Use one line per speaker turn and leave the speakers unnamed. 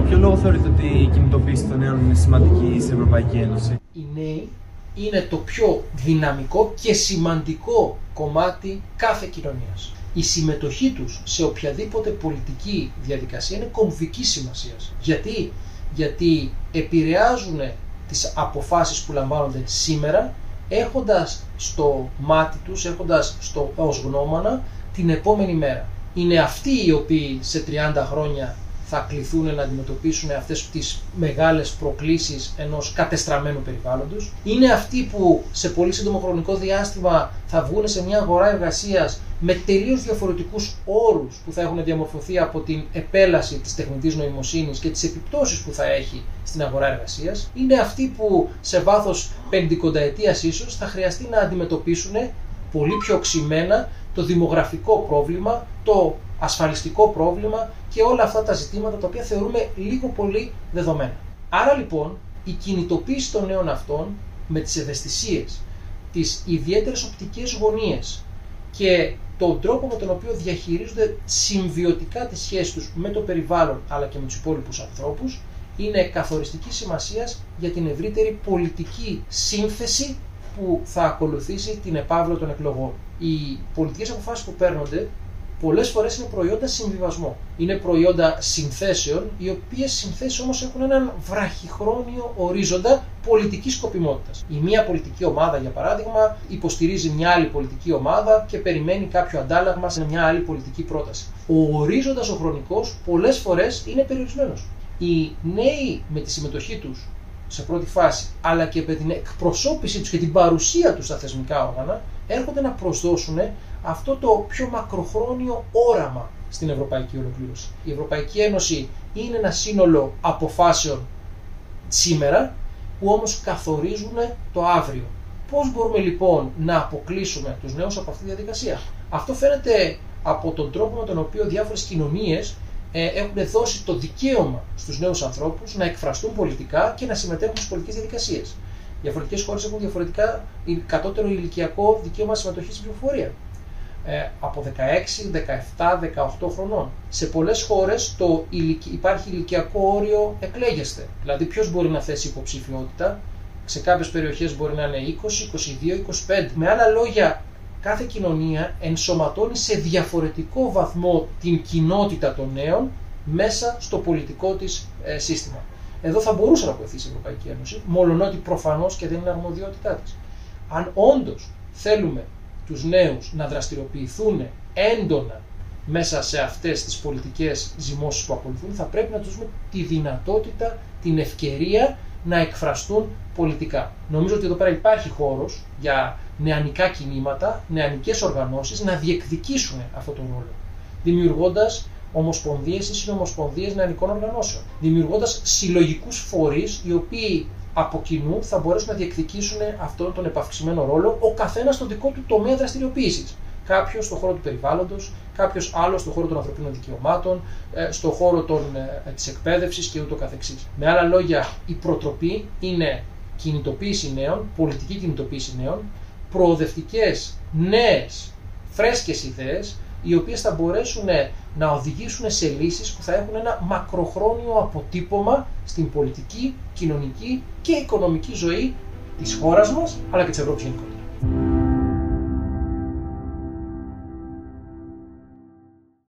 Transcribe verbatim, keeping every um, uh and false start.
ποιο λόγο θεωρείτε ότι η κινητοποίηση των νέων είναι σημαντική στην Ευρωπαϊκή Ένωση?
Οι νέοι είναι το πιο δυναμικό και σημαντικό κομμάτι κάθε κοινωνίας. Η συμμετοχή τους σε οποιαδήποτε πολιτική διαδικασία είναι κομβικής σημασίας. Γιατί? Γιατί επηρεάζουν τις αποφάσεις που λαμβάνονται σήμερα, έχοντας στο μάτι τους, έχοντας στο, ως γνώμονα την επόμενη μέρα. Είναι αυτοί οι οποίοι σε τριάντα χρόνια θα κληθούν να αντιμετωπίσουν αυτές τις μεγάλες προκλήσεις ενός κατεστραμμένου περιβάλλοντος. Είναι αυτοί που σε πολύ σύντομο χρονικό διάστημα θα βγουν σε μια αγορά εργασίας με τελείως διαφορετικούς όρους που θα έχουν διαμορφωθεί από την επέλαση της τεχνητής νοημοσύνης και τις επιπτώσεις που θα έχει στην αγορά εργασίας. Είναι αυτοί που σε βάθος πεντηκονταετίας ίσως θα χρειαστεί να αντιμετωπίσουν πολύ πιο οξυμένα το δημογραφικό πρόβλημα, το ασφαλιστικό πρόβλημα και όλα αυτά τα ζητήματα τα οποία θεωρούμε λίγο πολύ δεδομένα. Άρα λοιπόν η κινητοποίηση των νέων αυτών με τις ευαισθησίες, τις ιδιαίτερες οπτικές γωνίες και τον τρόπο με τον οποίο διαχειρίζονται συμβιωτικά τις σχέσεις τους με το περιβάλλον αλλά και με τους υπόλοιπους ανθρώπους είναι καθοριστική σημασίας για την ευρύτερη πολιτική σύνθεση που θα ακολουθήσει την επαύλω των εκλογών. Οι πολιτικές αποφάσεις που παίρνονται πολλές φορές είναι προϊόντα συμβιβασμού. Είναι προϊόντα συνθέσεων, οι οποίες συνθέσεις όμως έχουν έναν βραχυχρόνιο ορίζοντα πολιτικής σκοπιμότητας. Η μία πολιτική ομάδα, για παράδειγμα, υποστηρίζει μια άλλη πολιτική ομάδα και περιμένει κάποιο αντάλλαγμα σε μια άλλη πολιτική πρόταση. Ο ορίζοντας ο χρονικός πολλές φορές είναι περιορισμένος. Οι νέοι με τη συμμετοχή τους σε πρώτη φάση, αλλά και με την εκπροσώπησή τους και την παρουσία τους στα θεσμικά όργανα, έρχονται να προσδώσουν αυτό το πιο μακροχρόνιο όραμα στην ευρωπαϊκή ολοκλήρωση. Η Ευρωπαϊκή Ένωση είναι ένα σύνολο αποφάσεων σήμερα που όμως καθορίζουν το αύριο. Πώς μπορούμε λοιπόν να αποκλείσουμε τους νέους από αυτή τη διαδικασία? Αυτό φαίνεται από τον τρόπο με τον οποίο διάφορες κοινωνίες ε, έχουν δώσει το δικαίωμα στους νέους ανθρώπους να εκφραστούν πολιτικά και να συμμετέχουν στις πολιτικές διαδικασίες. Διαφορετικές χώρες έχουν διαφορετικά κατώτερο ηλικιακό δικαίωμα συμμετοχής στην ψηφοφορία. Ε, από δεκαέξι, δεκαεπτά, δεκαοκτώ χρονών. Σε πολλές χώρες το ηλικι... υπάρχει ηλικιακό όριο εκλέγεστε. Δηλαδή ποιος μπορεί να θέσει υποψηφιότητα. Σε κάποιες περιοχές μπορεί να είναι είκοσι, είκοσι δύο, είκοσι πέντε. Με άλλα λόγια, κάθε κοινωνία ενσωματώνει σε διαφορετικό βαθμό την κοινότητα των νέων μέσα στο πολιτικό της ε, σύστημα. Εδώ θα μπορούσε να βοηθήσει η Ευρωπαϊκή Ένωση, μόλον προφανώς και δεν είναι αρμοδιότητά της. Αν όντως θέλουμε τους νέους να δραστηριοποιηθούν έντονα μέσα σε αυτές τις πολιτικές ζυμώσεις που ακολουθούν, θα πρέπει να τους δώσουμε τη δυνατότητα, την ευκαιρία να εκφραστούν πολιτικά. Νομίζω ότι εδώ πέρα υπάρχει χώρος για νεανικά κινήματα, νεανικές οργανώσεις να διεκδικήσουν αυτόν τον ρόλο, δημιουργώντας ομοσπονδίες ή συνομοσπονδίες νεανικών οργανώσεων, δημιουργώντας συλλογικούς φορείς οι οποίοι από κοινού θα μπορέσουν να διεκδικήσουν αυτόν τον επαυξημένο ρόλο, ο καθένας στον δικό του τομέα δραστηριοποίησης. Κάποιος στον χώρο του περιβάλλοντος, κάποιος άλλος στον χώρο των ανθρωπίνων δικαιωμάτων, στον χώρο των, της εκπαίδευσης και ούτω καθεξής. Με άλλα λόγια, η προτροπή είναι κινητοποίηση νέων, πολιτική κινητοποίηση νέων, προοδευτικές, νέες, φρέσκες ιδέες, οι οποίες θα μπορέσουν να οδηγήσουν σε λύσεις που θα έχουν ένα μακροχρόνιο αποτύπωμα στην πολιτική, κοινωνική και οικονομική ζωή της χώρας μας, αλλά και της Ευρώπης γενικότερα.